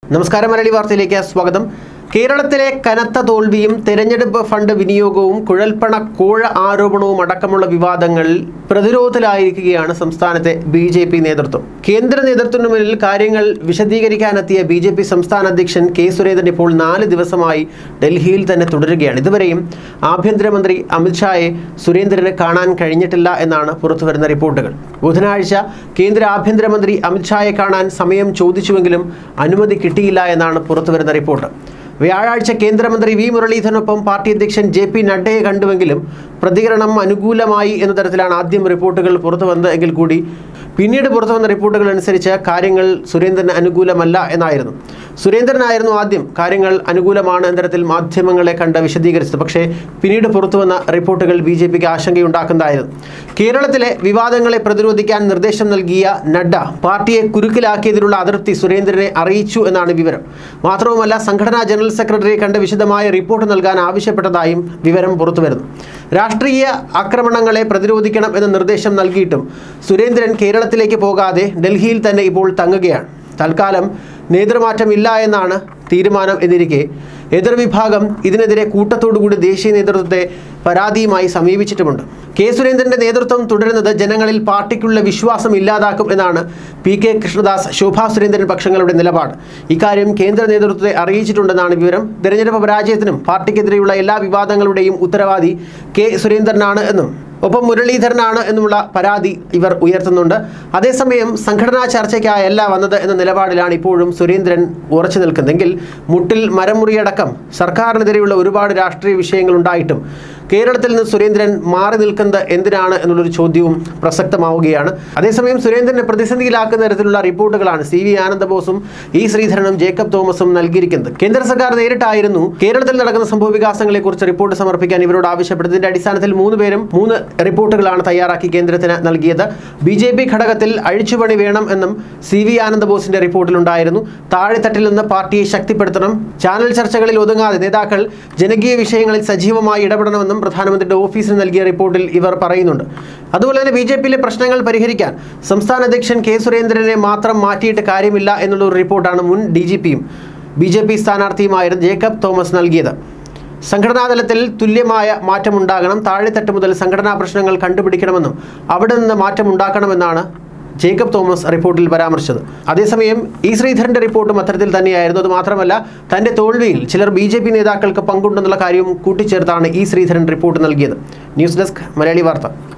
നമസ്കാരം മലയാളി വാർത്തയിലേക്ക് സ്വാഗതം. കേരളത്തിലെ കനത്ത തോൽവിയും തെരഞ്ഞെടുപ്പ് ഫണ്ട് വിനിയോഗവും കുഴൽപ്പണ കോഴ ആരോപണവും അടക്കമുള്ള വിവാദങ്ങൾ പ്രതിരോധത്തിലായിരിക്കുകയാണ് സംസ്ഥാനത്തെ ബിജെപി നേതൃത്വം. കേന്ദ്ര നേതൃത്വത്തിന് മുന്നിൽ കാര്യങ്ങൾ വിശദീകരിക്കാനെത്തിയ ബിജെപി സംസ്ഥാന അധ്യക്ഷൻ കെ സുരേന്ദ്രൻ ഇപ്പോൾ 4 ദിവസമായി ഡൽഹിയിൽ തന്നെ തുടരുകയാണ്. ഇതുവരെയും ആഭ്യന്തരമന്ത്രി അമിത് ഷായെ സുരേന്ദ്രന് കാണാൻ കഴിഞ്ഞിട്ടില്ല എന്നാണ് പുറത്തുവരുന്ന റിപ്പോർട്ടുകൾ. ബുധനാഴ്ച കേന്ദ്ര ആഭ്യന്തരമന്ത്രി അമിത് ഷായെ കാണാൻ സമയം ചോദിച്ചുവെങ്കിലും അനുമതി കിട്ടിയില്ല എന്നാണ് പുറത്തുവരുന്ന റിപ്പോർട്ട്. വ്യാഴാഴ്ച കേന്ദ്രമന്ത്രി വി മുരളീധരനൊപ്പം പാർട്ടി അധ്യക്ഷൻ NaddaPNaddaയെ കണ്ടുവെങ്കിലും പ്രതികരണം അനുകൂലമായി എന്ന തരത്തിലാണ് ആദ്യം റിപ്പോർട്ടുകൾ പുറത്തുവന്നത്. എങ്കിൽ കൂടി പിന്നീട് പുറത്തുവന്ന റിപ്പോർട്ടുകൾ അനുസരിച്ച് കാര്യങ്ങൾ സുരേന്ദ്രന് അനുകൂലമല്ല എന്നായിരുന്നു. സുരേന്ദ്രനായിരുന്നു ആദ്യം കാര്യങ്ങൾ അനുകൂലമാണ് എന്ന തരത്തിൽ മാധ്യമങ്ങളെ കണ്ട് വിശദീകരിച്ചത്. പക്ഷേ പിന്നീട് പുറത്തുവന്ന റിപ്പോർട്ടുകൾ ബിജെപിക്ക് ആശങ്കയുണ്ടാക്കുന്നതായിരുന്നു. കേരളത്തിലെ വിവാദങ്ങളെ പ്രതിരോധിക്കാൻ നിർദ്ദേശം നൽകിയ നഡ്ഡ പാർട്ടിയെ കുരുക്കിലാക്കിയതിലുള്ള അതൃപ്തി സുരേന്ദ്രനെ അറിയിച്ചു എന്നാണ് വിവരം. മാത്രവുമല്ല, സംഘടനാ ജനറൽ സെക്രട്ടറിയെ കണ്ട് വിശദമായ റിപ്പോർട്ട് നൽകാൻ ആവശ്യപ്പെട്ടതായും വിവരം പുറത്തുവരുന്നു. രാഷ്ട്രീയ ആക്രമണങ്ങളെ പ്രതിരോധിക്കണം എന്ന നിർദ്ദേശം നൽകിയിട്ടും സുരേന്ദ്രൻ കേരളത്തിലേക്ക് പോകാതെ ഡൽഹിയിൽ തന്നെ ഇപ്പോൾ തങ്ങുകയാണ്. തൽക്കാലം നേതൃമാറ്റമില്ല എന്നാണ് തീരുമാനം എന്നിരിക്കെ എതിർവിഭാഗം ഇതിനെതിരെ കൂട്ടത്തോടുകൂടി ദേശീയ നേതൃത്വത്തെ പരാതിയുമായി സമീപിച്ചിട്ടുമുണ്ട്. കെ സുരേന്ദ്രന്റെ നേതൃത്വം തുടരുന്നത് ജനങ്ങളിൽ പാർട്ടിക്കുള്ള വിശ്വാസം ഇല്ലാതാക്കും എന്നാണ് PK കൃഷ്ണദാസ്, ശോഭാ സുരേന്ദ്രൻ പക്ഷങ്ങളുടെ നിലപാട്. ഇക്കാര്യം കേന്ദ്ര നേതൃത്വത്തെ അറിയിച്ചിട്ടുണ്ടെന്നാണ് വിവരം. തെരഞ്ഞെടുപ്പ് പരാജയത്തിനും പാർട്ടിക്കെതിരെയുള്ള എല്ലാ വിവാദങ്ങളുടെയും ഉത്തരവാദി കെ സുരേന്ദ്രനാണ് എന്നും ഒപ്പം മുരളീധരനാണ് എന്നുമുള്ള പരാതി ഇവർ ഉയർത്തുന്നുണ്ട്. അതേസമയം സംഘടനാ ചർച്ചയ്ക്കായല്ല വന്നത് എന്ന നിലപാടിലാണ് ഇപ്പോഴും സുരേന്ദ്രൻ ഉറച്ചു നിൽക്കുന്നതെങ്കിൽ മുട്ടിൽ മരമുറിയടക്കം സർക്കാരിനെതിരെയുള്ള ഒരുപാട് രാഷ്ട്രീയ വിഷയങ്ങളുണ്ടായിട്ടും കേരളത്തിൽ നിന്ന് സുരേന്ദ്രൻ മാറി നിൽക്കുന്നത് എന്തിനാണ് എന്നുള്ളൊരു ചോദ്യവും പ്രസക്തമാവുകയാണ്. അതേസമയം സുരേന്ദ്രനെ പ്രതിസന്ധിയിലാക്കുന്ന തരത്തിലുള്ള റിപ്പോർട്ടുകളാണ് CV ആനന്ദബോസും E ശ്രീധരനും ജേക്കബ് തോമസും നൽകിയിരിക്കുന്നത്. കേന്ദ്ര സർക്കാർ നേരിട്ടായിരുന്നു കേരളത്തിൽ നടക്കുന്ന സംഭവ വികാസങ്ങളെക്കുറിച്ച് റിപ്പോർട്ട് സമർപ്പിക്കാൻ ഇവരോട് ആവശ്യപ്പെട്ടതിന്റെ അടിസ്ഥാനത്തിൽ 3 പേരും 3 റിപ്പോർട്ടുകളാണ് തയ്യാറാക്കി കേന്ദ്രത്തിന് നൽകിയത്. BJP ഘടകത്തിൽ അഴിച്ചുപണി വേണം എന്നും CV ആനന്ദബോസിന്റെ റിപ്പോർട്ടിലുണ്ടായിരുന്നു. താഴെത്തട്ടിൽ നിന്ന് പാർട്ടിയെ ശക്തിപ്പെടുത്തണം, ചാനൽ ചർച്ചകളിൽ ഒതുങ്ങാതെ നേതാക്കൾ ജനകീയ വിഷയങ്ങളിൽ സജീവമായി ഇടപെടണമെന്നും പ്രധാനമന്ത്രിയുടെ ഓഫീസിന് നൽകിയ റിപ്പോർട്ടിൽ ഇവർ പറയുന്നുണ്ട്. അതുപോലെ തന്നെ BJPയിലെ പ്രശ്നങ്ങൾ പരിഹരിക്കാൻ സംസ്ഥാന അധ്യക്ഷൻ കെ സുരേന്ദ്രനെ മാത്രം മാറ്റിയിട്ട് കാര്യമില്ല എന്നുള്ള ഒരു റിപ്പോർട്ടാണ് മുൻ DGPയും BJP സ്ഥാനാർത്ഥിയുമായിരുന്ന ജേക്കബ് തോമസ് നൽകിയത്. സംഘടനാതലത്തിൽ തുല്യമായ മാറ്റമുണ്ടാകണം, താഴെത്തട്ട് മുതൽ സംഘടനാ പ്രശ്നങ്ങൾ കണ്ടുപിടിക്കണമെന്നും അവിടെ നിന്ന് മാറ്റമുണ്ടാക്കണമെന്നാണ് ജേക്കബ് തോമസ് റിപ്പോർട്ടിൽ പരാമർശിച്ചത്. അതേസമയം E ശ്രീധരന്റെ റിപ്പോർട്ടും അത്തരത്തിൽ തന്നെയായിരുന്നു. അതുമാത്രമല്ല, തന്റെ തോൽവിയിൽ ചിലർ BJP നേതാക്കൾക്ക് പങ്കുണ്ടെന്നുള്ള കാര്യവും കൂട്ടിച്ചേർത്താണ് E ശ്രീധരൻ റിപ്പോർട്ട് നൽകിയത്. ന്യൂസ് ഡെസ്ക് മലയാളി വാർത്ത.